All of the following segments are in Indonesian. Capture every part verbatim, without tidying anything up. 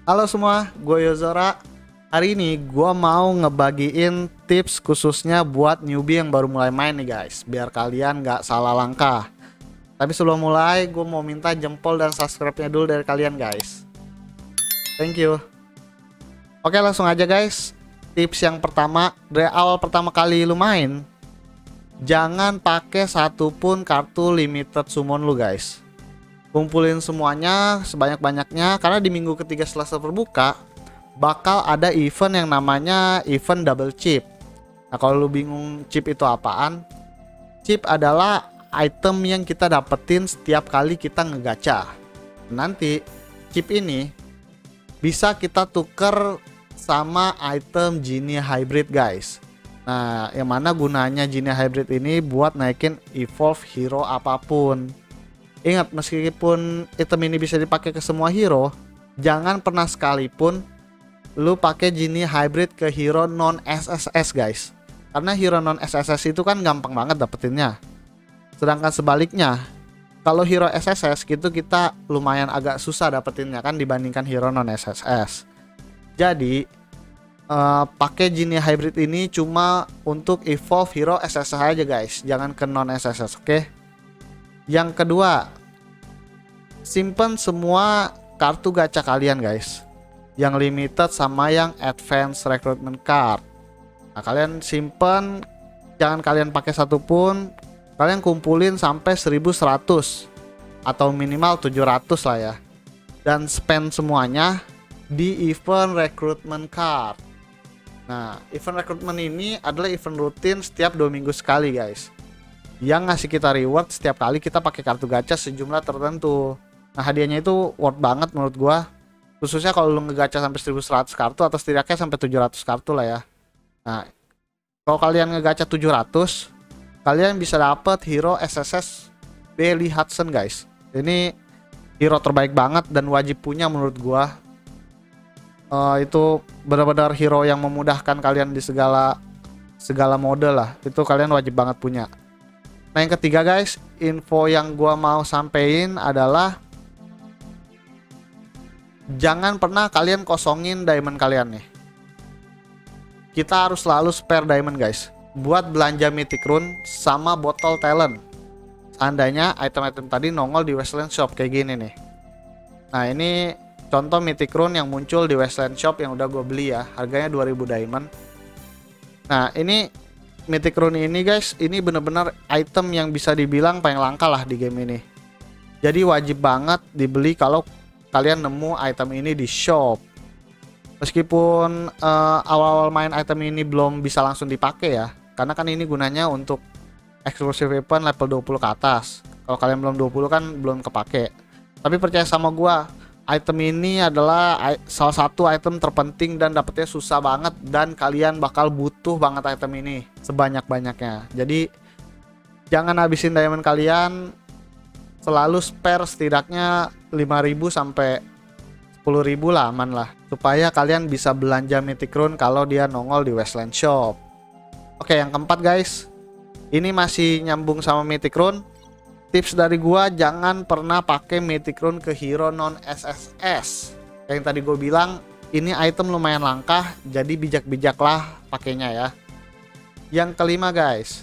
Halo semua, gue Yozora. Hari ini gue mau ngebagiin tips khususnya buat newbie yang baru mulai main nih guys, biar kalian gak salah langkah. Tapi sebelum mulai, gue mau minta jempol dan subscribe-nya dulu dari kalian guys. Thank you. Oke, langsung aja guys. Tips yang pertama, dari awal pertama kali lu main, jangan pakai satupun kartu limited summon lu guys. Kumpulin semuanya sebanyak-banyaknya, karena di minggu ketiga setelah server buka bakal ada event yang namanya event double chip. Nah, kalau lu bingung chip itu apaan, chip adalah item yang kita dapetin setiap kali kita ngegacha. Nanti chip ini bisa kita tuker sama item Genie Hybrid guys. Nah, yang mana gunanya Genie Hybrid ini buat naikin evolve hero apapun. Ingat, meskipun item ini bisa dipakai ke semua hero, jangan pernah sekalipun lu pakai Genie Hybrid ke hero non S S S guys. Karena hero non S S S itu kan gampang banget dapetinnya. Sedangkan sebaliknya, kalau hero S S S gitu kita lumayan agak susah dapetinnya kan dibandingkan hero non S S S. Jadi uh, pakai Genie Hybrid ini cuma untuk evolve hero S S S aja guys, jangan ke non S S S, oke? Okay? Yang kedua, simpen semua kartu gacha kalian guys, yang limited sama yang advance recruitment card. Nah, kalian simpen, jangan kalian pakai satupun, kalian kumpulin sampai seribu seratus atau minimal tujuh ratus lah ya, dan spend semuanya di event recruitment card. Nah, event recruitment ini adalah event rutin setiap dua minggu sekali guys, yang ngasih kita reward setiap kali kita pakai kartu gacha sejumlah tertentu. Nah, hadiahnya itu worth banget menurut gua, khususnya kalau lu ngegacha sampai seribu seratus kartu atau setidaknya sampai tujuh ratus kartu lah ya. Nah, kalau kalian ngegacha tujuh ratus, kalian bisa dapet hero S S S Bailey Hudson guys. Ini hero terbaik banget dan wajib punya menurut gua. Uh, itu benar-benar hero yang memudahkan kalian di segala segala mode lah. Itu kalian wajib banget punya. Nah, yang ketiga guys, info yang gua mau sampein adalah jangan pernah kalian kosongin diamond kalian nih. Kita harus selalu spare diamond guys, buat belanja mythic rune sama bottle talent. Seandainya item-item tadi nongol di Wasteland Shop kayak gini nih. Nah, ini contoh mythic rune yang muncul di Wasteland Shop yang udah gue beli ya, harganya dua ribu diamond. Nah, ini mythic rune ini guys, ini bener-bener item yang bisa dibilang paling langka lah di game ini. Jadi wajib banget dibeli kalau kalian nemu item ini di shop. Meskipun uh, awal-awal main item ini belum bisa langsung dipakai ya, karena kan ini gunanya untuk exclusive weapon level dua puluh ke atas. Kalau kalian belum dua puluh kan belum kepake. Tapi percaya sama gua, item ini adalah salah satu item terpenting dan dapetnya susah banget, dan kalian bakal butuh banget item ini sebanyak-banyaknya. Jadi jangan habisin diamond kalian, selalu spare setidaknya lima ribu sampai sepuluh ribu lah, aman lah, supaya kalian bisa belanja mythic rune kalau dia nongol di Wasteland Shop. Oke, yang keempat guys, ini masih nyambung sama mythic rune. Tips dari gua, jangan pernah pakai mythic rune ke hero non S S S. Yang tadi gue bilang, ini item lumayan langka, jadi bijak-bijaklah pakainya ya. Yang kelima guys,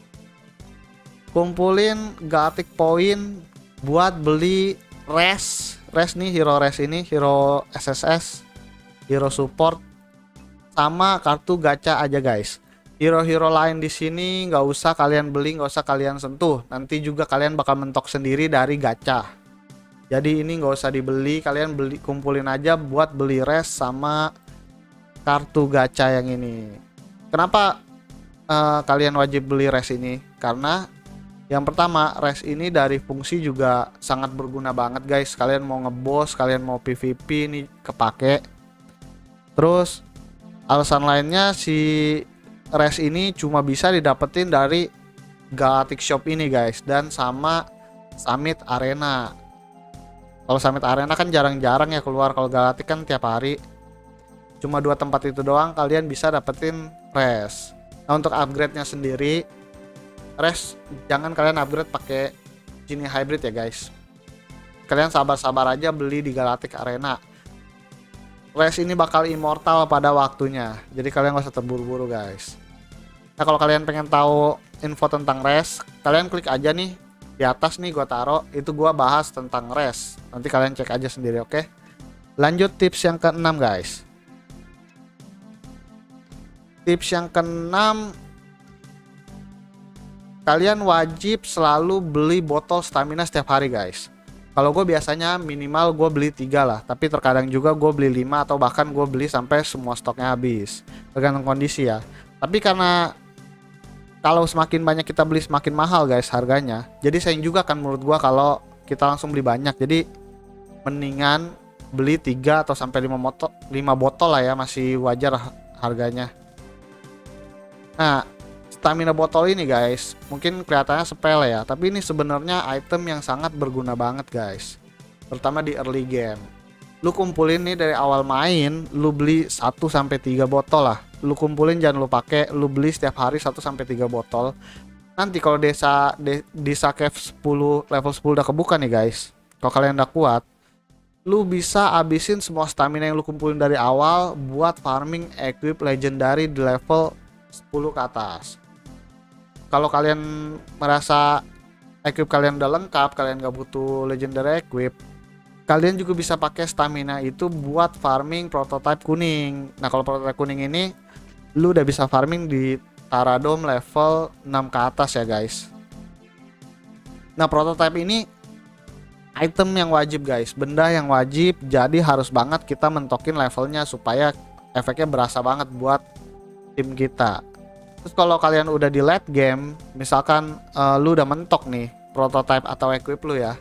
kumpulin Galactic Point buat beli res. Res nih, hero res ini, hero S S S, hero support, sama kartu gacha aja guys. Hero-hero lain di sini nggak usah kalian beli, nggak usah kalian sentuh. Nanti juga kalian bakal mentok sendiri dari gacha. Jadi ini nggak usah dibeli, kalian beli, kumpulin aja buat beli res sama kartu gacha yang ini. Kenapa uh, kalian wajib beli res ini? Karena yang pertama, res ini dari fungsi juga sangat berguna banget guys. Kalian mau ngebos, kalian mau P V P ini kepake. Terus alasan lainnya, si res ini cuma bisa didapetin dari Galactic Shop ini guys, dan sama Summit Arena. Kalau Summit Arena kan jarang-jarang ya keluar, kalau Galactic kan tiap hari. Cuma dua tempat itu doang kalian bisa dapetin res. Nah, untuk upgrade-nya sendiri, res jangan kalian upgrade pakai Genie Hybrid ya guys. Kalian sabar-sabar aja beli di Galactic Arena. Res ini bakal immortal pada waktunya. Jadi kalian gak usah terburu-buru guys. Nah kalau kalian pengen tahu info tentang res, kalian klik aja nih di atas nih gua taruh, itu gua bahas tentang res. Nanti kalian cek aja sendiri, oke? Lanjut tips yang keenam guys. Tips yang keenam, kalian wajib selalu beli botol stamina setiap hari guys. Kalau gue biasanya minimal gue beli tiga lah, tapi terkadang juga gue beli lima atau bahkan gue beli sampai semua stoknya habis, tergantung kondisi ya. Tapi karena kalau semakin banyak kita beli semakin mahal guys harganya, jadi sayang juga kan menurut gue kalau kita langsung beli banyak. Jadi mendingan beli tiga atau sampai lima botol, lima botol lah ya, masih wajar harganya. Nah, stamina botol ini guys mungkin kelihatannya sepele ya, tapi ini sebenarnya item yang sangat berguna banget guys, terutama di early game. Lu kumpulin nih dari awal main, lu beli satu sampai tiga botol lah. Lu kumpulin, jangan lu pakai, lu beli setiap hari satu sampai tiga botol. Nanti kalau desa de, desa cave sepuluh level sepuluh udah kebuka nih guys, kalau kalian udah kuat, lu bisa abisin semua stamina yang lu kumpulin dari awal buat farming equip legendary di level sepuluh ke atas. Kalau kalian merasa equip kalian udah lengkap, kalian gak butuh legendary equip, kalian juga bisa pakai stamina itu buat farming prototype kuning. Nah kalau prototype kuning ini lu udah bisa farming di Taradom level enam ke atas ya guys. Nah prototype ini item yang wajib guys, benda yang wajib, jadi harus banget kita mentokin levelnya supaya efeknya berasa banget buat tim kita. Terus kalau kalian udah di late game, misalkan uh, lu udah mentok nih prototype atau equip lu ya,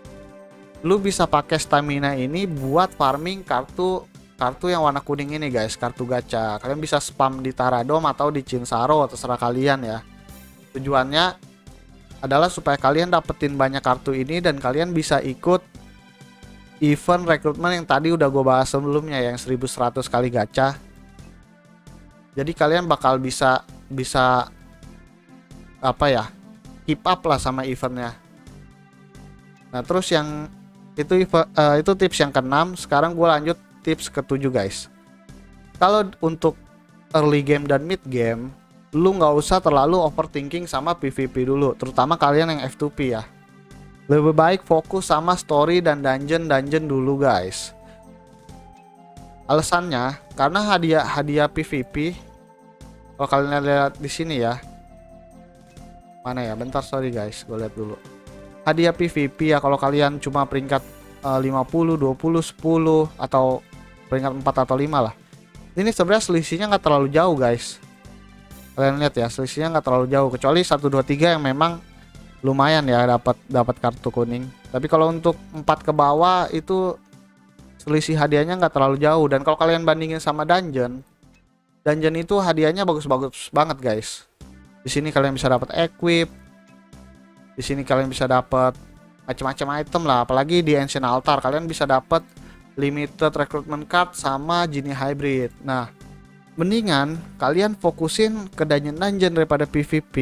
lu bisa pakai stamina ini buat farming kartu kartu yang warna kuning ini guys, kartu gacha. Kalian bisa spam di Taradom atau di Cinsaro, terserah kalian ya. Tujuannya adalah supaya kalian dapetin banyak kartu ini dan kalian bisa ikut event rekrutmen yang tadi udah gue bahas sebelumnya, yang seribu seratus kali gacha. Jadi kalian bakal bisa bisa apa ya, keep up lah sama eventnya. Nah terus yang itu uh, itu tips yang keenam. Sekarang gue lanjut tips ketujuh guys. Kalau untuk early game dan mid game, lu nggak usah terlalu overthinking sama P V P dulu, terutama kalian yang F two P ya. Lebih baik fokus sama story dan dungeon-dungeon dulu guys. Alasannya karena hadiah hadiah P V P, kalau kalian lihat di sini ya, mana ya, bentar sorry guys, gue lihat dulu. Hadiah P V P ya, kalau kalian cuma peringkat uh, lima puluh, dua puluh, sepuluh atau peringkat empat atau lima lah, ini sebenarnya selisihnya nggak terlalu jauh guys. Kalian lihat ya, selisihnya nggak terlalu jauh, kecuali satu dua tiga yang memang lumayan ya dapat dapat kartu kuning. Tapi kalau untuk empat ke bawah itu selisih hadiahnya nggak terlalu jauh. Dan kalau kalian bandingin sama dungeon, dungeon itu hadiahnya bagus-bagus banget guys. Di sini kalian bisa dapat equip, di sini kalian bisa dapat macam-macam item lah. Apalagi di Ancient Altar kalian bisa dapat limited recruitment card sama genie hybrid. Nah mendingan kalian fokusin ke dungeon-dungeon daripada P V P.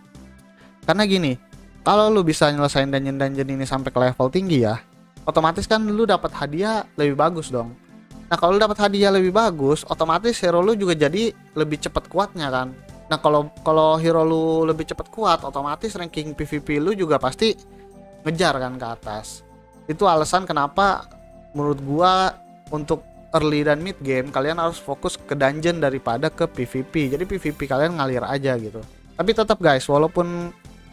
Karena gini, kalau lu bisa nyelesain dungeon-dungeon ini sampai ke level tinggi ya, otomatis kan lu dapat hadiah lebih bagus dong. Nah kalau lu dapat hadiah lebih bagus, otomatis hero lu juga jadi lebih cepat kuatnya kan. Nah kalau kalau hero lu lebih cepat kuat, otomatis ranking P V P lu juga pasti ngejar kan ke atas. Itu alasan kenapa menurut gua untuk early dan mid game kalian harus fokus ke dungeon daripada ke P V P. Jadi P V P kalian ngalir aja gitu. Tapi tetap guys, walaupun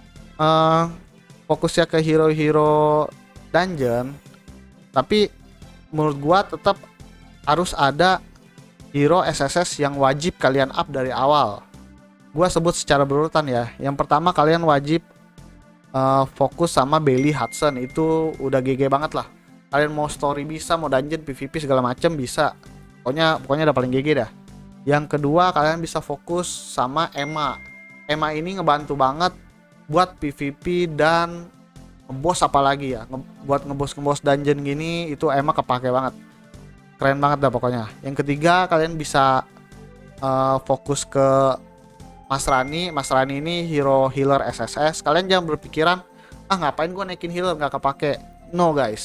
uh, fokusnya ke hero-hero dungeon, tapi menurut gua tetap harus ada hero S S S yang wajib kalian up dari awal. Gua sebut secara berurutan ya. Yang pertama kalian wajib uh, fokus sama Bailey Hudson. Itu udah G G banget lah. Kalian mau story bisa, mau dungeon, P V P segala macam bisa. Pokoknya pokoknya udah paling G G dah. Yang kedua kalian bisa fokus sama Emma. Emma ini ngebantu banget buat P V P dan ngebos, apalagi ya. Nge buat ngebos-ngebos dungeon gini itu Emma kepake banget. Keren banget dah pokoknya. Yang ketiga kalian bisa uh, fokus ke Mas Rani. Mas Rani ini hero healer S S S. Kalian jangan berpikiran, ah ngapain gue naikin healer nggak kepake. No guys,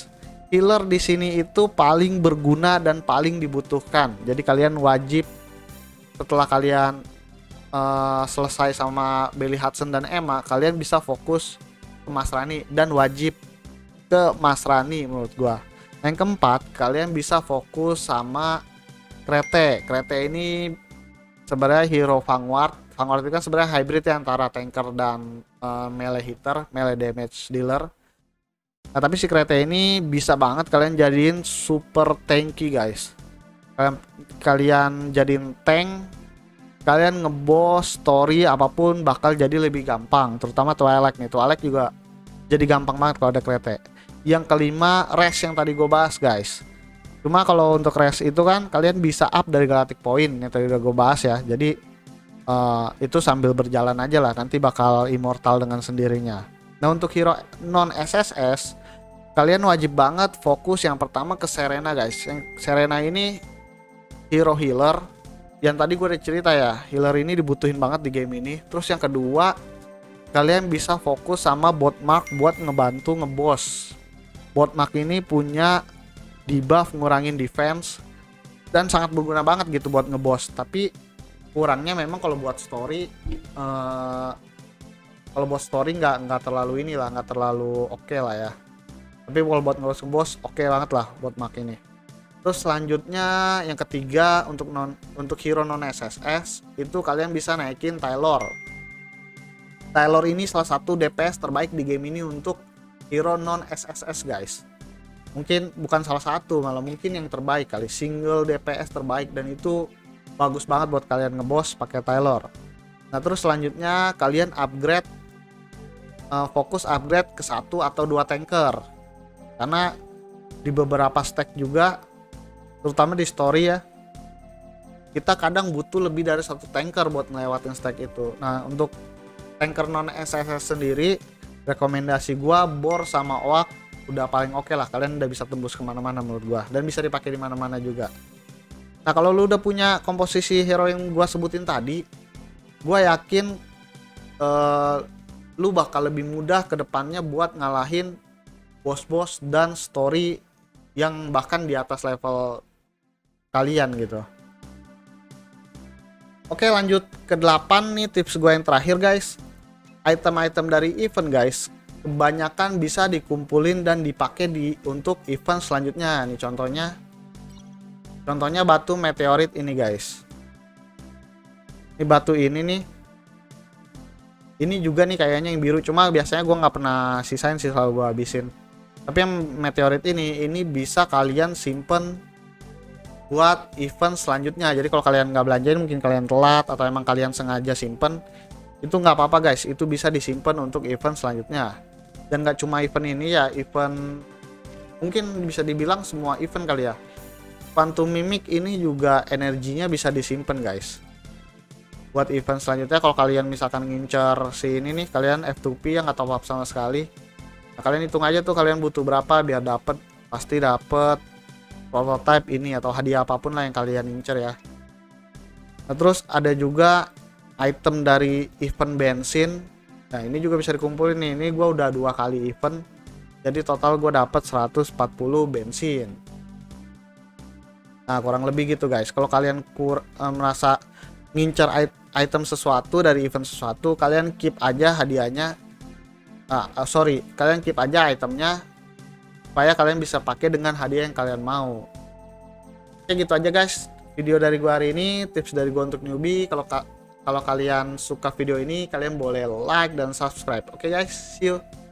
healer di sini itu paling berguna dan paling dibutuhkan. Jadi kalian wajib setelah kalian uh, selesai sama Belly Hudson dan Emma, kalian bisa fokus ke Mas Rani dan wajib ke Mas Rani menurut gua. Yang keempat, kalian bisa fokus sama Krete. Krete ini sebenarnya hero Vanguard. Vanguard itu kan sebenarnya hybrid ya antara tanker dan uh, melee hitter, melee damage dealer. Nah, tapi si Krete ini bisa banget kalian jadiin super tanky guys. Kalian, kalian jadiin tank, kalian ngeboss, story apapun bakal jadi lebih gampang. Terutama Twilight nih, Twilight juga jadi gampang banget kalau ada Krete. Yang kelima, res yang tadi gue bahas guys. Cuma kalau untuk res itu kan kalian bisa up dari Galactic Point yang tadi udah gue bahas ya. Jadi uh, itu sambil berjalan aja lah, nanti bakal immortal dengan sendirinya. Nah untuk hero non S S S, kalian wajib banget fokus yang pertama ke Serena guys. Yang Serena ini hero healer. Yang tadi gue udah cerita ya, healer ini dibutuhin banget di game ini. Terus yang kedua, kalian bisa fokus sama bot mark buat ngebantu ngeboss. Bot mark ini punya debuff ngurangin defense dan sangat berguna banget gitu buat ngeboss. Tapi kurangnya memang kalau buat story, uh, kalau buat story nggak nggak terlalu inilah, nggak terlalu oke okay lah ya. Tapi kalau buat ngeboss ngeboss oke okay banget lah buat mark ini. Terus selanjutnya yang ketiga, untuk non untuk hero non S S S itu kalian bisa naikin Taylor. Taylor ini salah satu D P S terbaik di game ini untuk hero non S S S guys. Mungkin bukan salah satu, malah mungkin yang terbaik kali, single D P S terbaik, dan itu bagus banget buat kalian ngeboss pakai Taylor. Nah terus selanjutnya kalian upgrade, uh, fokus upgrade ke satu atau dua tanker, karena di beberapa stack juga, terutama di story ya, kita kadang butuh lebih dari satu tanker buat ngelewatin stack itu. Nah untuk tanker non S S S sendiri, rekomendasi gua Bor sama Oak udah paling oke okay lah. Kalian udah bisa tembus kemana-mana menurut gua, dan bisa dipakai di mana-mana juga. Nah kalau lu udah punya komposisi hero yang gua sebutin tadi, gua yakin uh, lu bakal lebih mudah ke depannya buat ngalahin bos-bos dan story yang bahkan di atas level kalian gitu. Oke lanjut ke delapan nih, tips gue yang terakhir guys. Item-item dari event guys, kebanyakan bisa dikumpulin dan dipakai di untuk event selanjutnya. Nih contohnya, contohnya batu meteorit ini guys. Ini batu ini nih, ini juga nih kayaknya yang biru, cuma biasanya gue nggak pernah sisain sih, selalu gue habisin. Tapi yang meteorit ini, ini bisa kalian simpen buat event selanjutnya. Jadi kalau kalian nggak belanjain, mungkin kalian telat atau emang kalian sengaja simpen, itu nggak apa-apa guys, itu bisa disimpan untuk event selanjutnya. Dan nggak cuma event ini ya, event mungkin bisa dibilang semua event kali ya. Phantom Mimic ini juga energinya bisa disimpan guys buat event selanjutnya. Kalau kalian misalkan ngincer si ini nih, kalian F two P yang nggak top up sama sekali, nah, kalian hitung aja tuh kalian butuh berapa biar dapet, pasti dapet prototype ini atau hadiah apapun lah yang kalian incer ya. Nah terus ada juga item dari event bensin. Nah ini juga bisa dikumpulin nih. Ini gue udah dua kali event, jadi total gue dapet seratus empat puluh bensin. Nah kurang lebih gitu guys. Kalau kalian kur eh, merasa ngincer item sesuatu dari event sesuatu, kalian keep aja hadiahnya. Ah, uh, sorry, kalian keep aja itemnya supaya kalian bisa pakai dengan hadiah yang kalian mau. Oke gitu aja guys video dari gua hari ini, tips dari gua untuk newbie. Kalau ka kalau kalian suka video ini, kalian boleh like dan subscribe. Oke guys, see you.